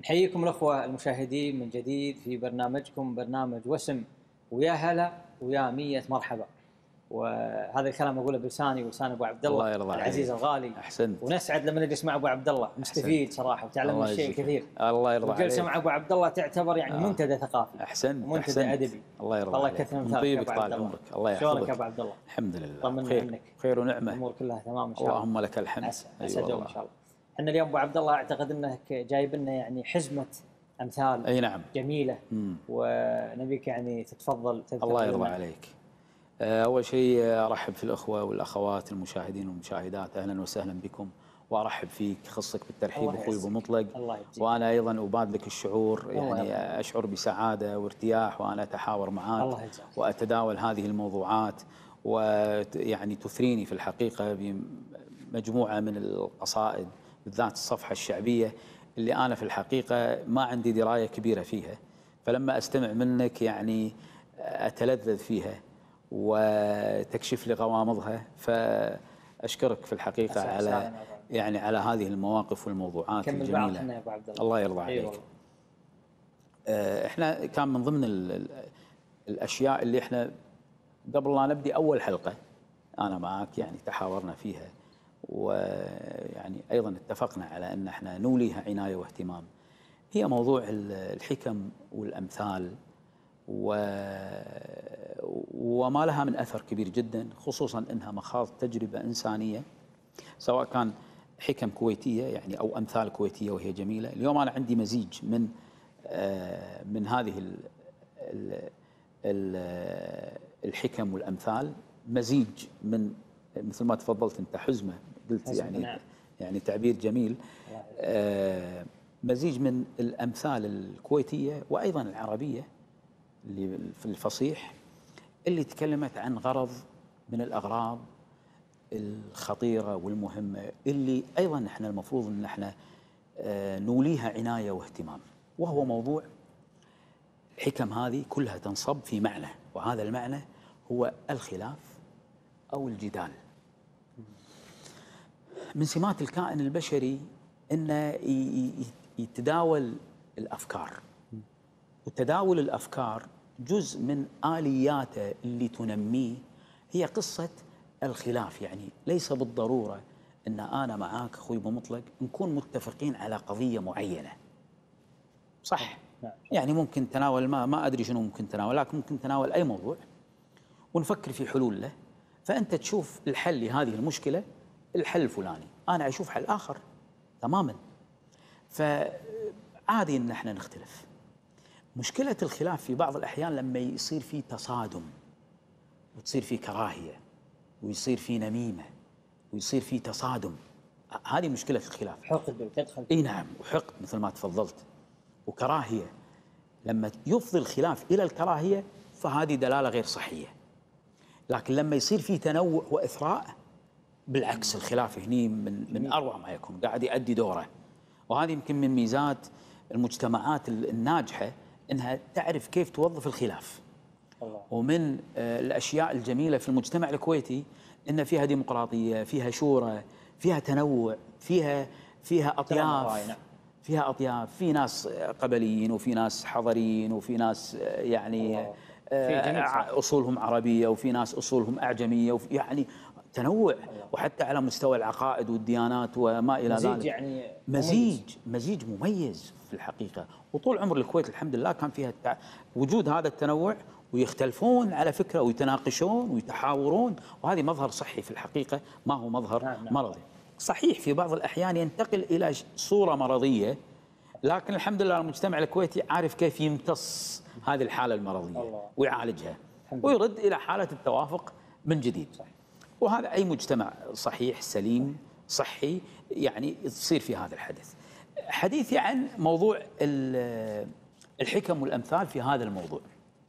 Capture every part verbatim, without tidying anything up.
نحييكم الأخوة المشاهدين من جديد في برنامجكم برنامج وسم، ويا هلا ويا مية مرحبا. وهذا الكلام أقوله بلساني ولسان أبو عبد الله, الله العزيز عليك. الغالي. أحسنت. ونسعد لما نجلس مع أبو عبد الله، نستفيد صراحة وتعلمنا الشيء الكثير. الله يرضى عليك. والجلسة مع أبو عبد الله تعتبر يعني آه. منتدى ثقافي. أحسنت. ومنتدى أدبي. الله يرضى الله عليك. يكثر من طيبك طال عمرك. الله يحفظك. شلونك يا أبو عبد الله؟ الحمد لله. طمنا خير. عنك. خير ونعمة. الأمور كلها تمام إن شاء الله. اللهم لك الحمد. أسعد أيوة إن شاء الله. احنا اليوم ابو عبد الله اعتقد انك جايب لنا يعني حزمه امثال اي نعم جميله. مم. ونبيك يعني تتفضل تذكر. الله يرضى عليك. اول شيء ارحب في الاخوه والاخوات المشاهدين والمشاهدات، اهلا وسهلا بكم، وارحب فيك، خصك بالترحيب اخوي ابو مطلق. وانا ايضا ابادلك الشعور، يعني اشعر بسعاده وارتياح وانا اتحاور معاك واتداول هذه الموضوعات، ويعني تثريني في الحقيقه بمجموعه من القصائد، بالذات الصفحه الشعبيه اللي انا في الحقيقه ما عندي درايه كبيره فيها، فلما استمع منك يعني اتلذذ فيها وتكشف لي غوامضها، فاشكرك في الحقيقه على يعني على هذه المواقف والموضوعات الجميله. يا أبو عبد الله. الله يرضى عليك. أيوة. احنا كان من ضمن الاشياء اللي احنا قبل لا نبدي اول حلقه انا معك يعني تحاورنا فيها، ويعني ايضا اتفقنا على ان احنا نوليها عنايه واهتمام، هي موضوع الحكم والامثال وما لها من اثر كبير جدا، خصوصا انها مخاض تجربه انسانيه، سواء كان حكم كويتيه يعني او امثال كويتيه وهي جميله. اليوم انا عندي مزيج من من هذه الحكم والامثال، مزيج من مثل ما تفضلت انت حزمه، قلت يعني نعم. يعني تعبير جميل، آه مزيج من الامثال الكويتيه وايضا العربيه اللي في الفصيح، اللي تكلمت عن غرض من الاغراض الخطيره والمهمه، اللي ايضا احنا المفروض ان احنا آه نوليها عنايه واهتمام، وهو موضوع الحكم. هذه كلها تنصب في معنى، وهذا المعنى هو الخلاف او الجدال. من سمات الكائن البشري انه يتداول الافكار، وتداول الافكار جزء من الياته اللي تنميه هي قصه الخلاف. يعني ليس بالضروره ان انا معاك اخوي ابو مطلق نكون متفقين على قضيه معينه، صح؟ يعني ممكن تناول ما ما ادري شنو ممكن تناول، لكن ممكن تناول اي موضوع ونفكر في حلول له، فانت تشوف الحل لهذه المشكله الحل الفلاني، انا اشوف حل اخر تماما. فعادي ان احنا نختلف. مشكله الخلاف في بعض الاحيان لما يصير في تصادم، وتصير في كراهيه، ويصير في نميمه، ويصير في تصادم، هذه مشكله الخلاف. حقد وتدخل. اي نعم، وحقد مثل ما تفضلت، وكراهيه. لما يفضي الخلاف الى الكراهيه فهذه دلاله غير صحيه. لكن لما يصير في تنوع واثراء، بالعكس الخلاف هني من من اروع ما يكون، قاعد يؤدي دوره. وهذه يمكن من ميزات المجتمعات الناجحه، انها تعرف كيف توظف الخلاف. الله. ومن الاشياء الجميله في المجتمع الكويتي ان فيها ديمقراطيه، فيها شورى، فيها تنوع، فيها فيها اطياف، فيها اطياف، في ناس قبليين وفي ناس حضريين وفي ناس يعني الله. اصولهم عربيه وفي ناس اصولهم اعجميه، وفي يعني تنوع، وحتى على مستوى العقائد والديانات وما الى ذلك. مزيج يعني مزيج مزيج مميز في الحقيقه. وطول عمر الكويت الحمد لله كان فيها التع... وجود هذا التنوع، ويختلفون على فكره ويتناقشون ويتحاورون، وهذه مظهر صحي في الحقيقه، ما هو مظهر نعم نعم. مرضي. صحيح في بعض الاحيان ينتقل الى صوره مرضيه، لكن الحمد لله المجتمع الكويتي عارف كيف يمتص هذه الحاله المرضيه الله. ويعالجها ويرد الى حاله التوافق من جديد. صحيح. وهذا أي مجتمع صحيح سليم صحي يعني تصير في هذا الحدث. حديثي عن موضوع الحكم والأمثال في هذا الموضوع.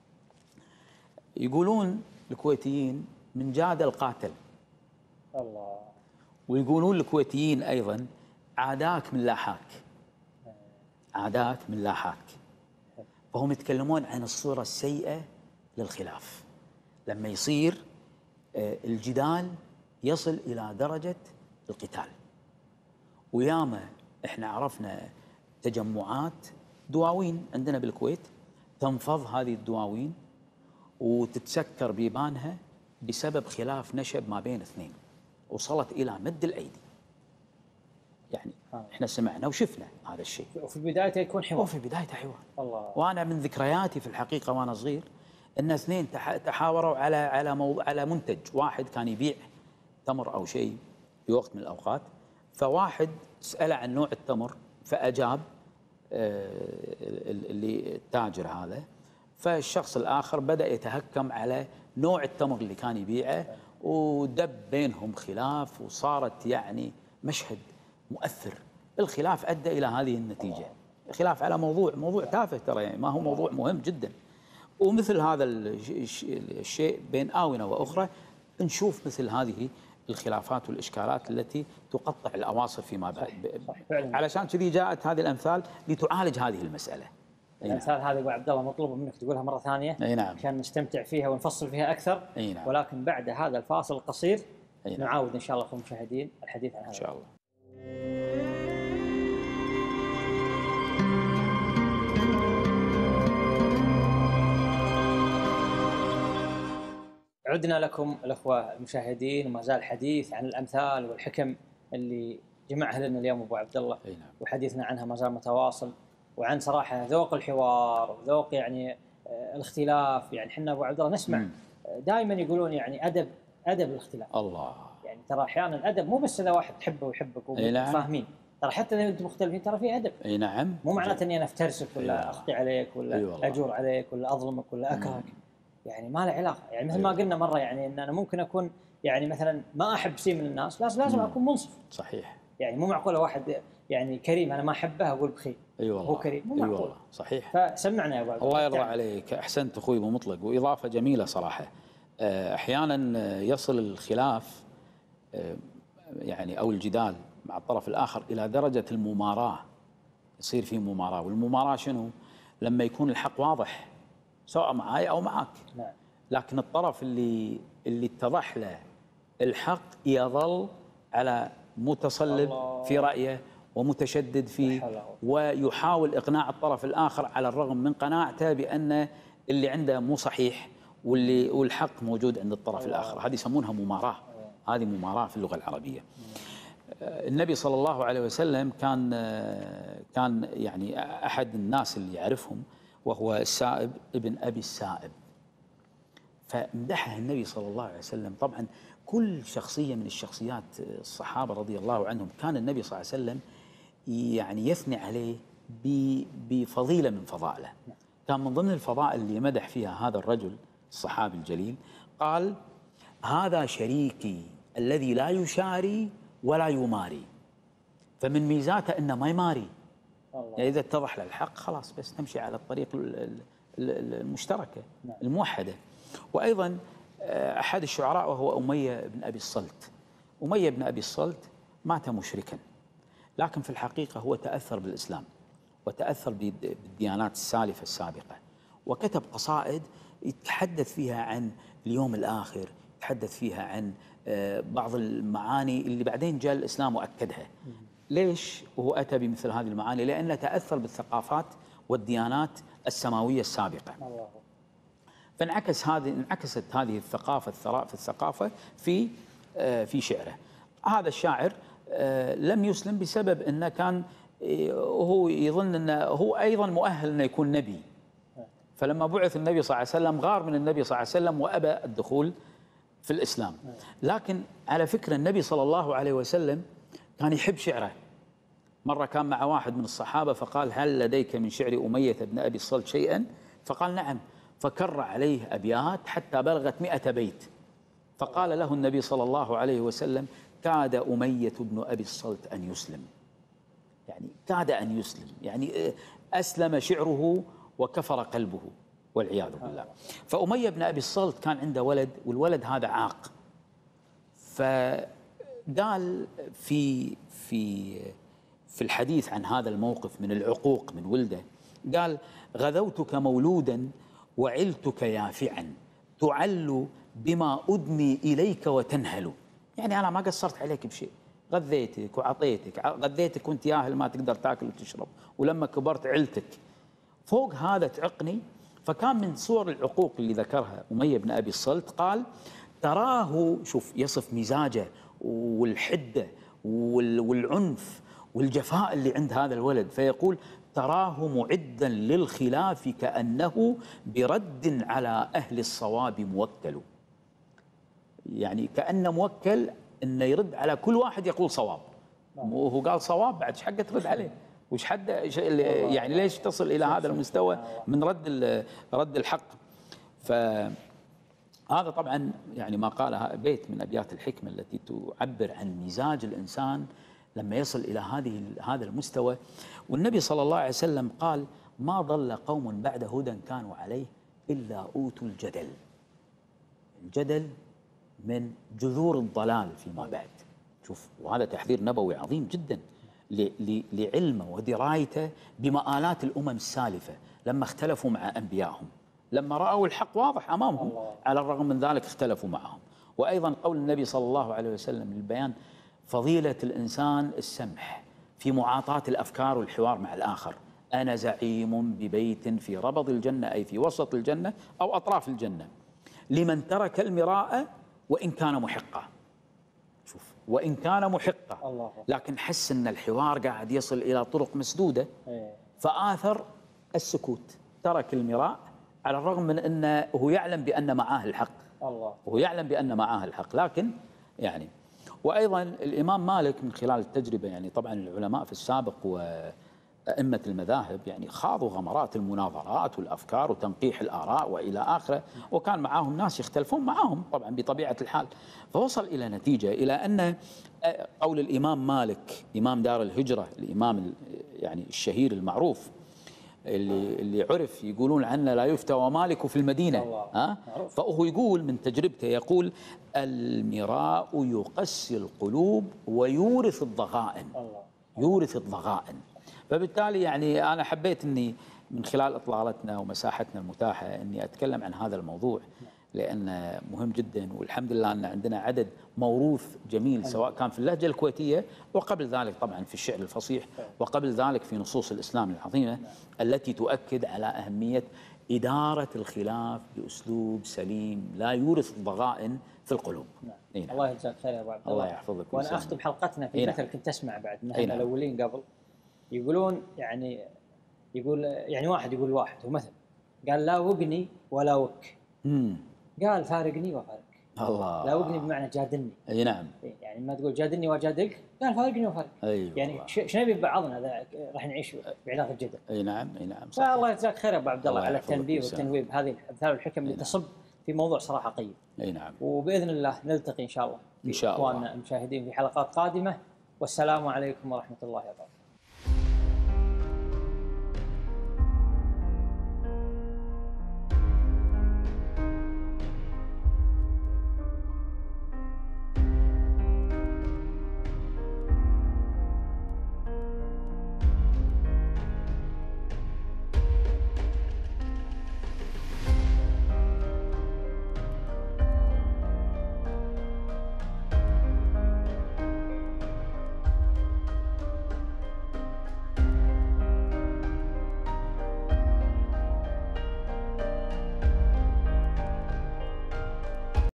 يقولون الكويتيين من جاد القاتل. الله. ويقولون الكويتيين أيضا عاداك من لاحاك. عاداك من لاحاك. فهم يتكلمون عن الصورة السيئة للخلاف، لما يصير الجدال يصل إلى درجة القتال. وياما إحنا عرفنا تجمعات دواوين عندنا بالكويت، تنفض هذه الدواوين وتتسكر بيبانها بسبب خلاف نشب ما بين اثنين، وصلت إلى مد الأيدي. يعني احنا سمعنا وشفنا هذا الشيء. وفي بدايته يكون حوار. وفي بدايته حوار. الله. وانا من ذكرياتي في الحقيقه وانا صغير ان اثنين تحاوروا على على موضوع على منتج، واحد كان يبيع تمر او شيء في وقت من الاوقات، فواحد سأله عن نوع التمر فاجاب اللي التاجر هذا، فالشخص الاخر بدا يتهكم على نوع التمر اللي كان يبيعه، ودب بينهم خلاف، وصارت يعني مشهد مؤثر. الخلاف ادى الى هذه النتيجه، خلاف على موضوع موضوع تافه ترى، يعني ما هو موضوع مهم جدا. ومثل هذا الشيء بين آونة واخرى نشوف مثل هذه الخلافات والاشكالات التي تقطع الاواصر فيما بعد. علشان كذي جاءت هذه الامثال لتعالج هذه المساله. الامثال هذه ابو عبد الله مطلوب منك تقولها مره ثانيه. اي نعم. عشان نستمتع فيها ونفصل فيها اكثر. اي نعم. ولكن بعد هذا الفاصل القصير نعم. نعاود ان شاء الله اخوان المشاهدين الحديث عن هذا ان شاء الله. عدنا لكم الأخوة المشاهدين، وما زال الحديث عن الأمثال والحكم اللي جمعها لنا اليوم أبو عبد الله. نعم. وحديثنا عنها ما زال متواصل، وعن صراحة ذوق الحوار وذوق يعني الاختلاف. يعني احنا أبو عبد الله نسمع دائما يقولون يعني أدب أدب الاختلاف. الله. يعني ترى أحيانا الأدب مو بس إذا واحد تحبه ويحبك وفاهمين، ترى حتى إذا أنتم مختلفين ترى في أدب. اي نعم. مو معناته إني أنا أفترسك ولا أخطي عليك ولا أجور عليك ولا أظلمك ولا أكرهك. يعني ما له علاقه. يعني مثل ما قلنا مره، يعني ان انا ممكن اكون يعني مثلا ما احب شيء من الناس، لازم لازم اكون منصف. صحيح. يعني مو معقوله واحد يعني كريم انا ما احبه اقول بخيل. اي والله. هو كريم مو معقول. اي والله. صحيح. فسمعنا يا ابو عبد الله يرضى عليك، احسنت اخوي ابو مطلق، واضافه جميله صراحه. احيانا يصل الخلاف يعني او الجدال مع الطرف الاخر الى درجه المماراه، يصير في مماراه. والمماراه شنو؟ لما يكون الحق واضح سواء معي او معك. نعم. لكن الطرف اللي اللي اتضح له الحق يظل على متصلب الله. في رايه ومتشدد فيه، ويحاول اقناع الطرف الاخر على الرغم من قناعته بان اللي عنده مو صحيح واللي والحق موجود عند الطرف الله. الاخر. هذه يسمونها مماراه. هذه مماراه في اللغه العربيه. النبي صلى الله عليه وسلم كان كان يعني احد الناس اللي يعرفهم، وهو السائب ابن ابي السائب، فمدحه النبي صلى الله عليه وسلم. طبعا كل شخصيه من الشخصيات الصحابه رضي الله عنهم كان النبي صلى الله عليه وسلم يعني يثني عليه بفضيله من فضائله. كان من ضمن الفضائل اللي مدح فيها هذا الرجل الصحابي الجليل، قال: هذا شريكي الذي لا يشاري ولا يماري. فمن ميزاته انه ما يماري. يعني إذا اتضح له الحق خلاص بس نمشي على الطريق المشتركة الموحدة. وأيضا أحد الشعراء وهو أمية بن أبي الصلت. أمية بن أبي الصلت مات مشركا، لكن في الحقيقة هو تأثر بالإسلام وتأثر بالديانات السالفة السابقة، وكتب قصائد يتحدث فيها عن اليوم الآخر، يتحدث فيها عن بعض المعاني اللي بعدين جاء الإسلام وأكدها. ليش وهو أتى بمثل هذه المعاني؟ لأنه تأثر بالثقافات والديانات السماوية السابقة. الله. فانعكس هذه انعكست هذه الثقافة الثراء في الثقافة في في شعره. هذا الشاعر لم يسلم بسبب أنه كان هو يظن أنه هو أيضا مؤهل أنه يكون نبي. فلما بعث النبي صلى الله عليه وسلم غار من النبي صلى الله عليه وسلم وأبى الدخول في الإسلام. لكن على فكرة النبي صلى الله عليه وسلم كان يحب شعره. مرة كان مع واحد من الصحابة فقال: هل لديك من شعر أمية بن أبي الصلت شيئا؟ فقال: نعم. فكر عليه أبيات حتى بلغت مئة بيت، فقال له النبي صلى الله عليه وسلم: كاد أمية بن أبي الصلت أن يسلم. يعني كاد أن يسلم، يعني أسلم شعره وكفر قلبه والعياذ بالله. فأمية بن أبي الصلت كان عنده ولد، والولد هذا عاق. فقال في في في الحديث عن هذا الموقف من العقوق من ولده، قال: غذوتك مولودا وعلتك يافعا، تعل بما أدني إليك وتنهل. يعني أنا ما قصرت عليك بشيء، غذيتك وعطيتك، غذيتك وانت ياهل ما تقدر تاكل وتشرب، ولما كبرت علتك، فوق هذا تعقني. فكان من صور العقوق اللي ذكرها أمية بن أبي الصلت، قال تراه، شوف يصف مزاجه والحدة والعنف والجفاء اللي عند هذا الولد، فيقول تراه معدا للخلاف كأنه برد على أهل الصواب موكل. يعني كأنه موكل انه يرد على كل واحد يقول صواب، وهو قال صواب بعد ايش حقه ترد عليه؟ وش حد يعني ليش تصل الى هذا المستوى من رد رد الحق؟ فهذا طبعا يعني ما قالها بيت من ابيات الحكمه التي تعبر عن مزاج الانسان لما يصل الى هذه هذا المستوى. والنبي صلى الله عليه وسلم قال: ما ضل قوم بعد هدى كانوا عليه الا اوتوا الجدل. الجدل من جذور الضلال فيما بعد. شوف، وهذا تحذير نبوي عظيم جدا لعلمه ودرايته بمآلات الأمم السالفة لما اختلفوا مع أنبيائهم، لما رأوا الحق واضح أمامهم، على الرغم من ذلك اختلفوا معهم. وأيضا قول النبي صلى الله عليه وسلم للبيان فضيلة الإنسان السمح في معاطاة الأفكار والحوار مع الآخر. أنا زعيم ببيت في ربض الجنة، أي في وسط الجنة أو أطراف الجنة، لمن ترك المراء وإن كان محقا. شوف، وإن كان محقا، لكن حس أن الحوار قاعد يصل إلى طرق مسدودة فآثر السكوت، ترك المراء على الرغم من أنه هو يعلم بأن معاه الحق، الله وهو يعلم بأن معاه الحق، لكن يعني. وأيضا الإمام مالك من خلال التجربة، يعني طبعا العلماء في السابق وأئمة المذاهب يعني خاضوا غمرات المناظرات والأفكار وتنقيح الآراء وإلى آخره، وكان معاهم ناس يختلفون معاهم طبعا بطبيعة الحال، فوصل إلى نتيجة إلى أن قول الإمام مالك إمام دار الهجرة، الإمام يعني الشهير المعروف اللي اللي عرف يقولون عنه لا يفتى ومالك في المدينة، ها؟ فهو يقول من تجربته، يقول المراء يقسي القلوب ويورث الضغائن، يورث الضغائن. فبالتالي يعني أنا حبيت أني من خلال إطلالتنا ومساحتنا المتاحة أني أتكلم عن هذا الموضوع، لأنه مهم جدا، والحمد لله أن عندنا عدد موروث جميل سواء كان في اللهجة الكويتية وقبل ذلك طبعا في الشعر الفصيح، وقبل ذلك في نصوص الإسلام العظيمة التي تؤكد على أهمية إدارة الخلاف بأسلوب سليم لا يورث الضغائن في القلوب. نعم. الله يجزاك خير يا أبو عبد الله. الله يحفظك. وأنا أختم حلقتنا في مثل كنت أسمع بعد من الأولين قبل يقولون، يعني يقول يعني واحد يقول واحد هو مثل قال لا وقني ولا وك، امم قال فارقني وفارق. الله. لا وقني بمعنى جادلني. اي نعم. يعني ما تقول جادلني وجادلك، قال فارقني وفارق. أيوة. يعني ايش نبي ببعضنا هذا راح نعيش بعلاقه جدل. اي نعم اي نعم. فالله يجزاك خير يا ابو عبد الله على التنبيه والتنويه بهذه الامثال والحكم اللي تصب في موضوع صراحه قيم. اي نعم. وباذن الله نلتقي ان شاء الله ان شاء الله اخواننا المشاهدين في حلقات قادمه، والسلام عليكم ورحمه الله وبركاته.